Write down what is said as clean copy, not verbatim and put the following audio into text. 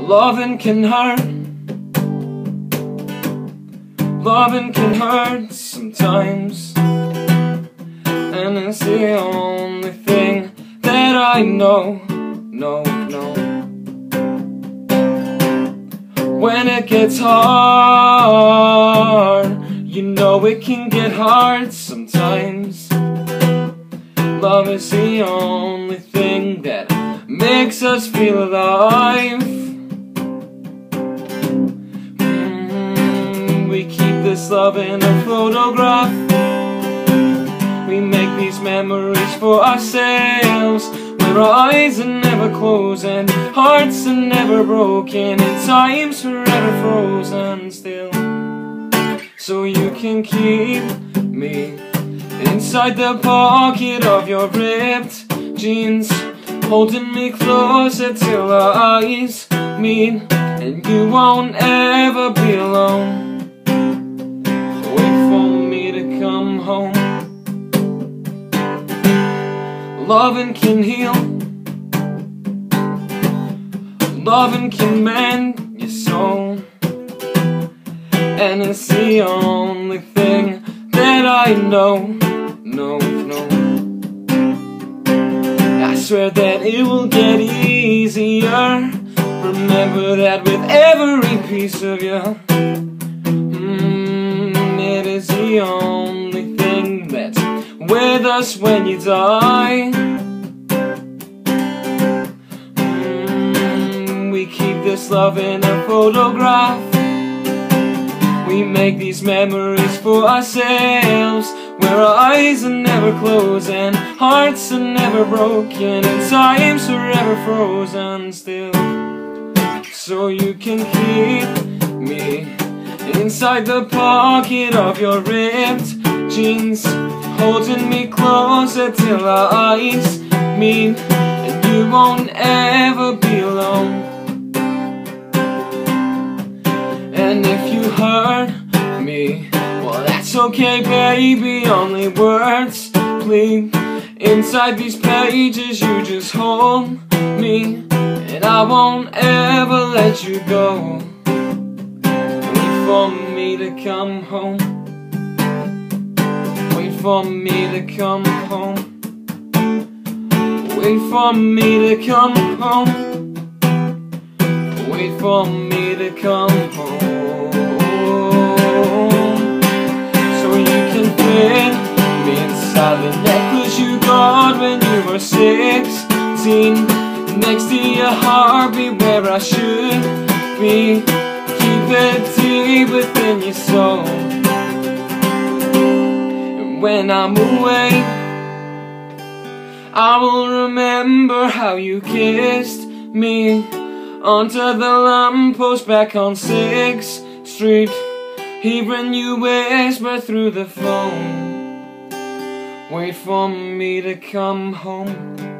Loving can hurt. Loving can hurt sometimes, and it's the only thing that I know. When it gets hard, you know it can get hard sometimes. Love is the only thing that makes us feel alive. We keep this love in a photograph. We make these memories for ourselves, where our eyes are never closed and hearts are never broken, and time's forever frozen still. So you can keep me inside the pocket of your ripped jeans, holding me closer till our eyes meet, and you won't ever be alone. Wait for me to come home. Loving can heal. Loving can mend your soul, and it's the only thing that I know. I swear that it will get easier. Remember that with every piece of you. It is the only thing that's with us when you die. We keep this love in a photograph. We make these memories for ourselves, where our eyes are never closed and hearts are never broken, and time's forever frozen still. So you can keep me inside the pocket of your ripped jeans, holding me closer till our eyes meet, and you won't ever be alone. And if you hurt me, well, that's okay, baby. Only words plead. Inside these pages you just hold me, and I won't ever let you go. Wait for me to come home. Wait for me to come home. Wait for me to come home. Wait for me to come home. So you can fit me inside the necklace you got when you were 16, next to your heartbeat where I should be. Keep it deep within your soul. And when I'm away, I will remember how you kissed me under the lamppost back on 6th Street, hearing you whisper through the phone. Wait for me to come home.